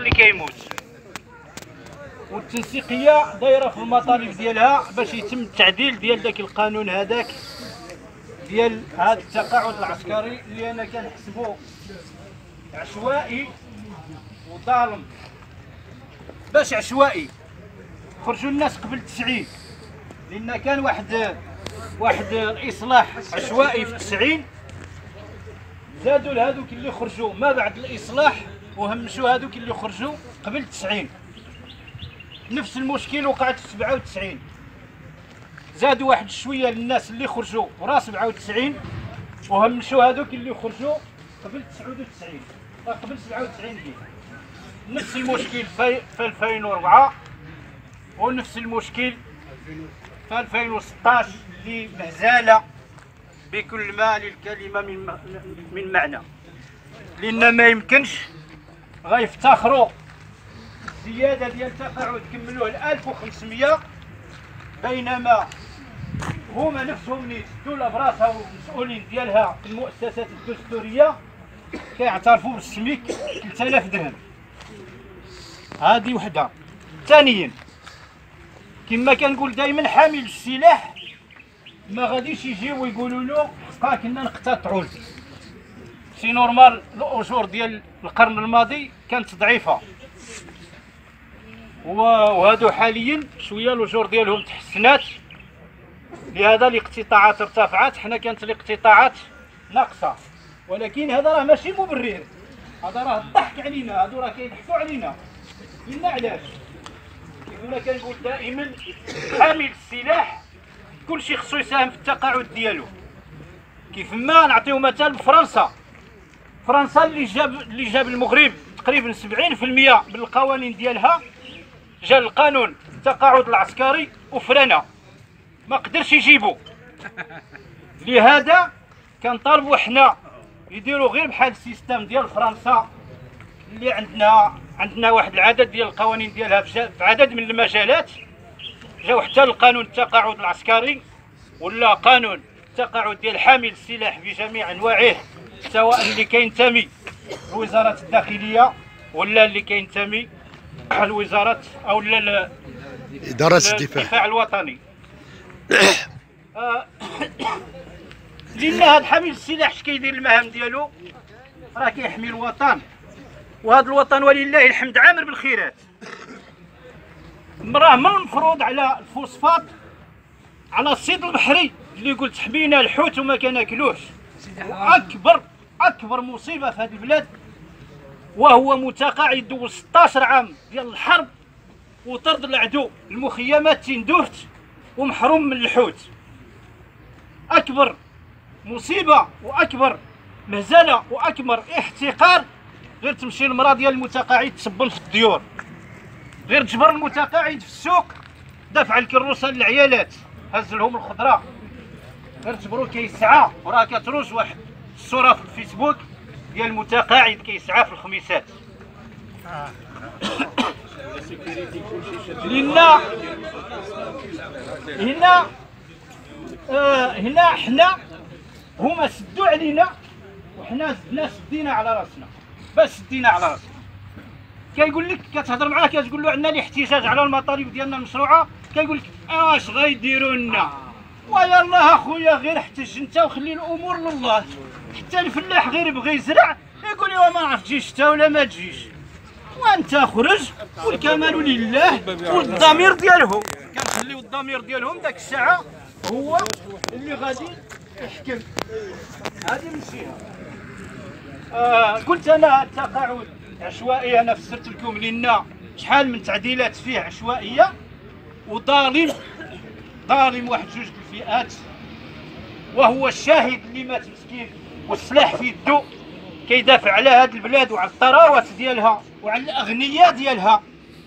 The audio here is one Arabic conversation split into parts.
اللي كيموت. والتنسيقيه دايره في المطالب ديالها باش يتم التعديل ديال داك القانون هذاك ديال هذا التقاعد العسكري اللي انا كنحسبو عشوائي وظالم. باش عشوائي خرجوا الناس قبل 90 لان كان واحد الاصلاح عشوائي في 90 زادوا لهذوك اللي خرجوا ما بعد الاصلاح وهمشوا هذوك اللي خرجوا قبل 90. نفس المشكل وقعت في 97 زادوا واحد شويه للناس اللي خرجوا ورا 97 وهمشوا هذوك اللي خرجوا قبل 99 قبل 97 دي. نفس المشكل في 2004 ونفس المشكل في 2016 اللي مهزاله بكل ما للكلمه من معنى. لان ما يمكنش غيفتخروا الزياده ديال التقاعد كملوه ل 1500 بينما هما نفسهم اللي يسدوا براسها والمسؤولين ديالها في المؤسسات الدستوريه كيعترفوا بالسميك 3000 درهم. هذه وحده. ثانيا كما كنقول دائما حامل السلاح ما غاديش يجيو ويقولوا له بقى كنا نقتطعوا. سي نورمال الاجور ديال القرن الماضي كانت ضعيفه وهادو حاليا شويه الاجور ديالهم تحسنات لهذا الاقتطاعات ارتفعت. حنا كانت الاقتطاعات ناقصه ولكن هذا راه ماشي مبرر. هذا راه الضحك علينا. هادو راه كيضحكوا علينا. قلنا علاش؟ كما كنقول دائما حامل السلاح كلشي خصو يساهم في التقاعد ديالو. كيف ما نعطيو مثال بفرنسا. فرنسا اللي جاب المغرب تقريبا 70% من القوانين ديالها جا القانون التقاعد العسكري وفرانا ما قدرش يجيبو. لهذا كنطالبوا حنا يديروا غير بحال السيستم ديال فرنسا اللي عندنا واحد العدد ديال القوانين ديالها في عدد من المجالات. جاو حتى القانون التقاعد العسكري ولا قانون التقاعد ديال حامل السلاح بجميع انواعه سواء اللي كينتمي لوزاره الداخليه ولا اللي كينتمي لوزاره او لا اداره الدفاع الوطني. لان هذا حامل السلاح اش كيدير المهام ديالو راه كيحمي الوطن وهذا الوطن ولله الحمد عامر بالخيرات. راه من المفروض على الفوسفات على الصيد البحري اللي قلت حمينا الحوت وما كناكلوش. اكبر مصيبه في هذه البلاد وهو متقاعد دوز 16 عام ديال الحرب وطرد العدو المخيمات تندوفت ومحروم من الحوت. اكبر مصيبه واكبر مهزله واكبر احتقار. غير تمشي المراه ديال المتقاعد تسبل في الديور، غير تجبر المتقاعد في السوق دافع الكروسه للعيالات هز لهم الخضره، غير تجبرو كيسعى وراه كتروج واحد الصوره في الفيسبوك ديال المتقاعد كيسعى في الخميسات. لان هنا حنا هما سدوا علينا وحنا سدينا على راسنا. باش سدينا على راسنا كيقول لك كتهضر معاه كتقول له عندنا الاحتجاج على المطالب ديالنا المشروعه كيقول لك اش غيديروا لنا. ويلا اخويا غير احتج انت وخلي الامور لله. حتى الفلاح غير يبغي يزرع يقول لي ما عرفت تجي شتا ولا ما تجيش وانت خرج والكمال لله والضمير ديالهم كنخليو الضمير ديالهم داك الساعه هو اللي غادي يحكم. هذه مشيها. قلت انا التقاعد عشوائي. انا فسرت لكم لان شحال من تعديلات فيه عشوائيه وظالم واحد جوج الفئات وهو الشاهد اللي مات مسكين والسلاح في يدو كيدافع على هذه البلاد وعلى الثروات ديالها وعلى الاغنياء ديالها.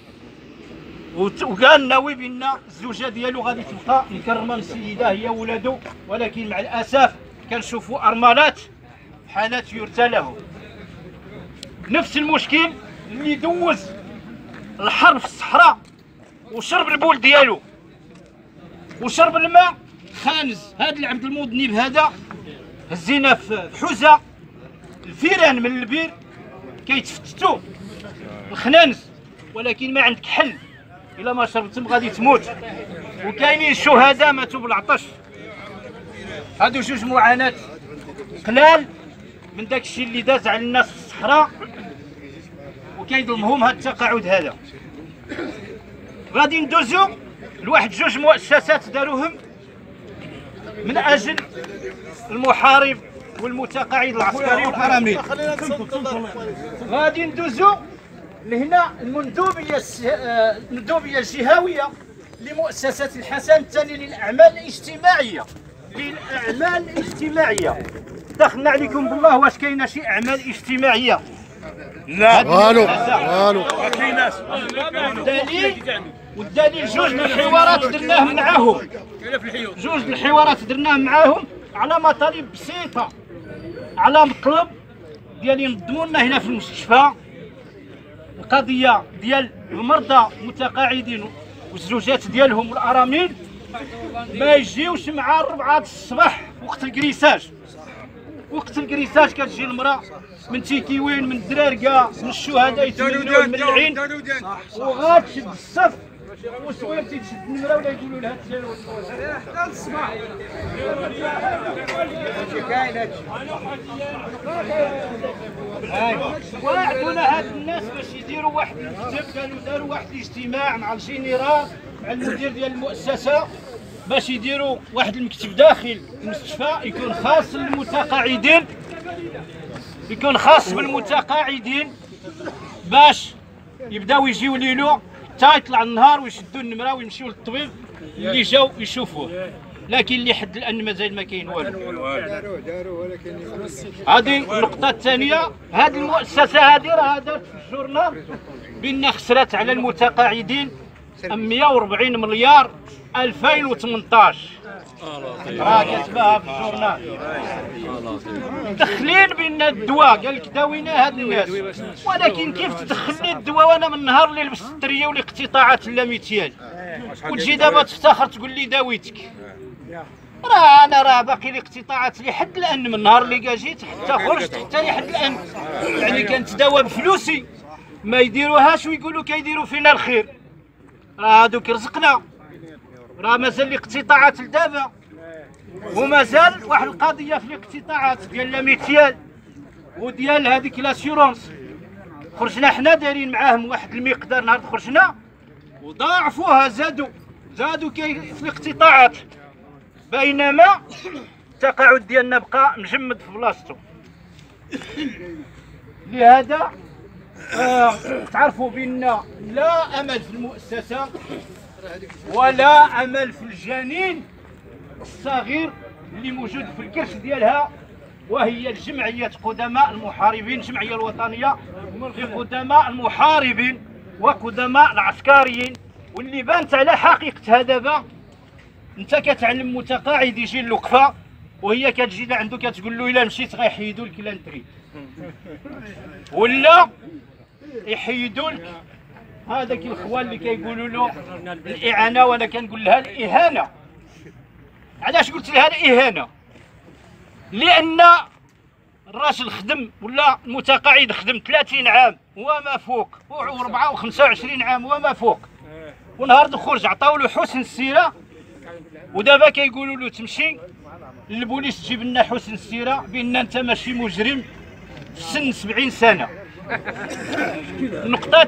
وقال ناوي بان الزوجه ديالو غادي تبقى مكرمه السيده هي ولادو ولكن مع الاسف كنشوفوا ارملات حالات يرثى له. نفس المشكل اللي دوز الحر في الصحراء وشرب البول ديالو وشرب الماء خانز. هذا العبد المذنب هذا هزينا في حوزه الفيران من البير كيتفتتوا الخنانس، ولكن ما عندك حل، الا ما شربتم غادي تموت. وكاينين شهداء ماتوا بالعطش. هادو جوج معاناة قلال من داك الشيء اللي داز على الناس في الصحراء، وكيظلمهم هذا التقاعد هذا. غادي ندوزو لواحد جوج مؤسسات داروهم من اجل المحارب والمتقاعد العسكري والحرامي. غادي ندوزو لهنا المندوبيه الجهويه لمؤسسه الحسن الثاني للاعمال الاجتماعيه. دخلنا عليكم بالله، واش كاينه شي اعمال اجتماعيه؟ لا والو. ما كايناش. والدليل جوج الحوارات درناهم معاهم، على مطالب بسيطه، على مطلب ديال ينظموا لنا هنا في المستشفى القضيه ديال المرضى المتقاعدين والزوجات ديالهم والارامل ما يجيوش مع 4 الصباح وقت الكريساج. كتجي المراه من تيكيوين، من الدرارقه، من الشهداء يتمنون من العين، وغاتشد الصف وسوير تيتشد النمره ولا يقولوا لها تسيروا حتى الصباح. وعدونا هاد الناس باش يديروا واحد المكتب، كانوا داروا واحد الاجتماع مع الجنرال مع المدير ديال المؤسسه باش يديروا واحد المكتب داخل المستشفى يكون خاص للمتقاعدين، يكون خاص بالمتقاعدين باش يبداو يجيو ليلو حتى يطلع النهار ويشدوا النمره ويمشيو للطبيب اللي جاو يشوفوه. لكن اللي حد الان مازال ما كاين والو. هذه النقطه الثانيه. هذه المؤسسه هذه راه دارت في الجورنال بان خسرت على المتقاعدين 140 مليار 2018. راه كتبها في الجورنال. مدخلين بان الدواء قال لك داوينا هاد الناس، ولكن كيف تدخل لي الدواء وانا من النهار اللي لبست التريه والاقتطاعات اللاميتيال وتجي دابا تفتخر تقول لي داويتك؟ راه باقي لي اقتطاعات لحد الان، من النهار اللي جيت حتى خرجت حتى لحد الان، يعني كنتداوى بفلوسي ما يديروهاش ويقولوا كيديروا فينا الخير. راه هادوك رزقنا، راه مازال الاقتطاعات لدابا، ومازال واحد القضيه في الاقتطاعات ديال لاميتيال وديال هذيك لاسيورونس. خرجنا حنا دايرين معاهم واحد المقدار، نهار خرجنا وضاعفوها، زادوا في الاقتطاعات، بينما التقاعد ديالنا بقى مجمد في بلاصتو. لهذا تعرفوا بان لا امل في المؤسسه ولا امل في الجنين الصغير اللي موجود في الكرش ديالها، وهي الجمعيه قدماء المحاربين، الجمعيه الوطنيه لقدماء المحاربين وقدماء العسكريين، واللي بانت على حقيقتها دابا. انت كتعلم متقاعد يجي الوقفه وهي كتجي لعندو كتقول له الا مشيت غيحيدوا لك لانتري، ولا يحيدوا لك هذاك الاخوان اللي كيقولوا له الاعانه، وانا كنقول لها الاهانه. علاش قلت لها الاهانه؟ لان الراجل خدم ولا المتقاعد خدم 30 عام وما فوق، و4 و25 عام وما فوق، ونهار خرج عطاو له حسن السيره، ودابا كيقولوا له تمشي للبوليس تجيب لنا حسن السيره بان انت ماشي مجرم في سن 70 سنه. النقطه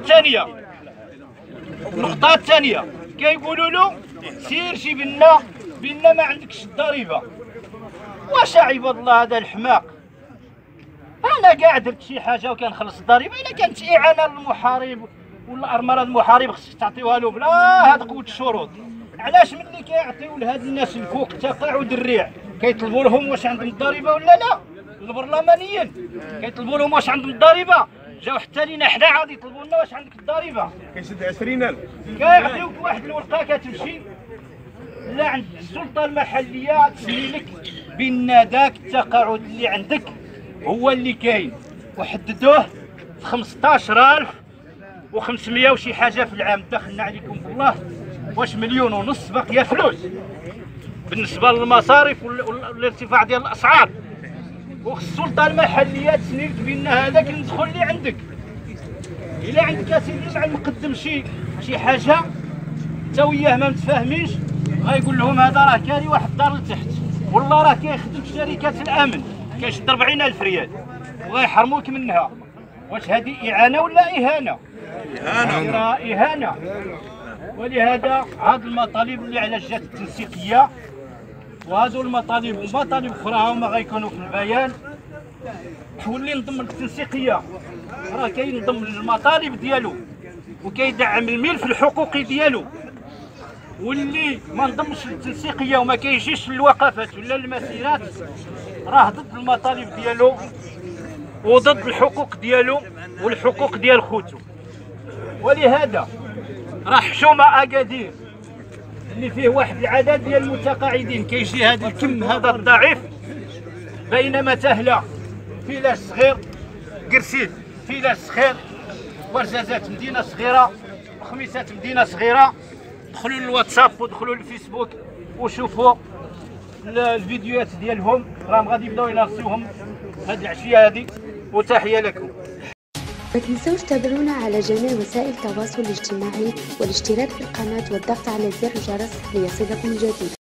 الثانيه كيقولوا له سير جيب لنا بان ما عندكش الضريبه. واش عباد الله هذا الحماق؟ انا كاع درت شي حاجه وكنخلص الضريبه، الا كانت اعانه للمحارب ولا ارمله المحارب خصك تعطيوها له بلا هاد قوه الشروط. علاش ملي كيعطيو لهاد الناس الفوق تقاعد الريع كيطلبوا لهم واش عندهم الضريبه ولا لا؟ البرلمانيين كيطلبوا لهم واش عندهم الضريبه، جاو حتى لينا حنا عاد يطلبوا لنا واش عندك الضريبه. كيسد 20,000 كيعطيوك واحد الورقه كتمشي لعند السلطه المحليه تسمي لك بان داك التقاعد اللي عندك هو اللي كاين، وحددوه في 15,500 وشي حاجه في العام. دخلنا عليكم بالله واش 1.5 مليون باقيه فلوس بالنسبه للمصاريف والارتفاع ديال الاسعار، والسلطه المحليه تسني لك بان هذاك المدخول اللي عندك. الا عندك اسيدي مع المقدم شي حاجه تا وياه ما متفاهمينش، غايقول لهم هذا راه كاري واحد الدار لتحت، والله راه كيخدم في شركه الامن كيشد 40,000 ريال وغيحرموك منها. واش هذه اعانه ولا اهانه؟ اهانه. ولهذا هذه المطالب اللي على الجهات التنسيقيه، وهذو المطالب ومطالب اخرى هما غيكونوا في البيان. واللي ينضم للتنسيقيه راه كينضم للمطالب ديالو وكيدعم الملف الحقوقي ديالو، واللي ما نضمش للتنسيقيه وما كيجيش للوقفات ولا المسيرات راه ضد المطالب ديالو وضد الحقوق ديالو والحقوق ديال خوتو. ولهذا راه حشومه اكادير اللي فيه واحد العدد ديال المتقاعدين كيجي هذا الكم هذا الضعيف، بينما تهلا فيلاش صغير قرسيد فيلاش صغير ورزازات مدينه صغيره وخميسات مدينه صغيره. دخلوا للواتساب ودخلوا للفيسبوك وشوفوا الفيديوهات ديالهم، راهم غادي يبداو يناقشوهم هذه العشيه هذه. وتحيه لكم. ما تنسوش تابعونا على جميع وسائل التواصل الاجتماعي والاشتراك في القناة والضغط على زر الجرس ليصلكم الجديد.